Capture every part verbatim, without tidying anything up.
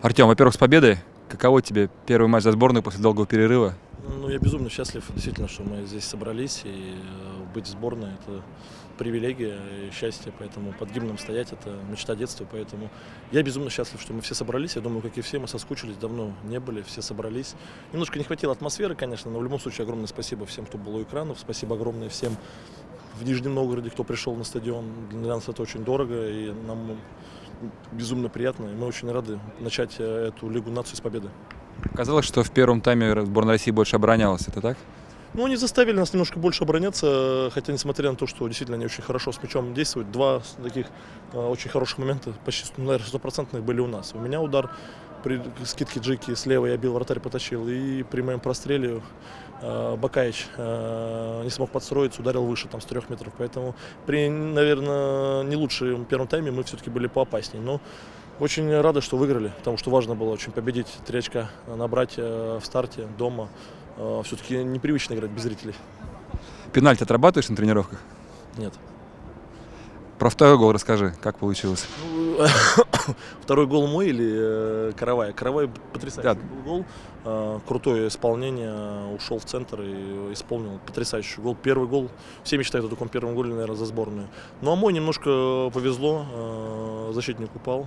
Артем, во-первых, с победой. Каково тебе первый матч за сборную после долгого перерыва? Ну, я безумно счастлив, действительно, что мы здесь собрались, и быть в сборной – это привилегия и счастье, поэтому под гимном стоять – это мечта детства, поэтому я безумно счастлив, что мы все собрались, я думаю, как и все, мы соскучились, давно не были, все собрались. Немножко не хватило атмосферы, конечно, но в любом случае огромное спасибо всем, кто был у экранов, спасибо огромное всем в Нижнем Новгороде, кто пришел на стадион, для нас это очень дорого, и нам безумно приятно, и мы очень рады начать эту Лигу наций с победы. Казалось, что в первом тайме сборная России больше оборонялась, это так? Ну, они заставили нас немножко больше обороняться, хотя, несмотря на то, что действительно они очень хорошо с мячом действуют, два таких э, очень хороших момента, почти, наверное, стопроцентных были у нас. У меня удар при скидке Джики слева я бил, вратарь потащил, и при моем простреле э, Бакаич э, не смог подстроиться, ударил выше, там, с трех метров. Поэтому при, наверное, не лучшем первом тайме мы все-таки были поопаснее. Но очень рады, что выиграли, потому что важно было очень победить, три очка набрать э, в старте, дома. Э, все-таки непривычно играть без зрителей. Пенальти отрабатываешь на тренировках? Нет. Про второй гол расскажи, как получилось? Ну, второй гол мой или э, Каравай? Каравай потрясающий Да. был гол, э, крутое исполнение, ушел в центр и исполнил потрясающий гол. Первый гол, все мечтают о таком первом голе, наверное, за сборную. Ну а мой немножко повезло, э, защитник упал.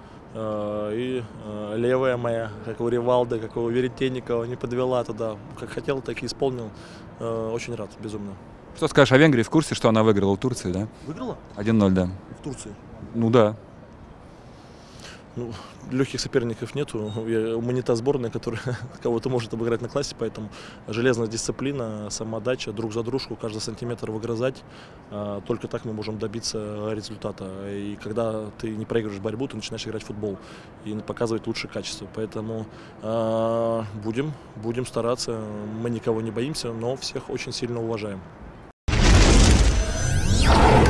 И левая моя, как у Ривалды, как у Веретенникова, не подвела туда. Как хотел, так и исполнил. Очень рад, безумно. Что скажешь о Венгрии? В курсе, что она выиграла у Турции, да? Выиграла? один ноль, да. В Турции? Ну да. Ну, легких соперников нету. Мы не та сборная, которая кого-то может обыграть на классе, поэтому железная дисциплина, самоотдача, друг за дружку, каждый сантиметр выгрызать. Только так мы можем добиться результата. И когда ты не проигрываешь борьбу, ты начинаешь играть в футбол и показывать лучшее качество. Поэтому э, будем, будем стараться. Мы никого не боимся, но всех очень сильно уважаем.